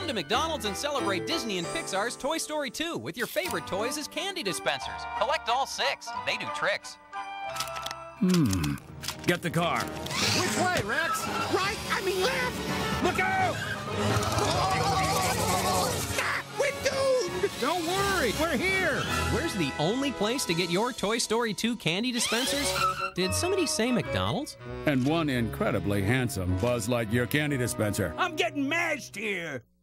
to McDonald's and celebrate Disney and Pixar's Toy Story 2 with your favorite toys as candy dispensers. Collect all 6. They do tricks. Get the car. Which way, Rex? Right, I mean left! Look out! Ah, we're doomed! Don't worry, we're here! Where's the only place to get your Toy Story 2 candy dispensers? Did somebody say McDonald's? And one incredibly handsome Buzz Lightyear candy dispenser. I'm getting mashed here.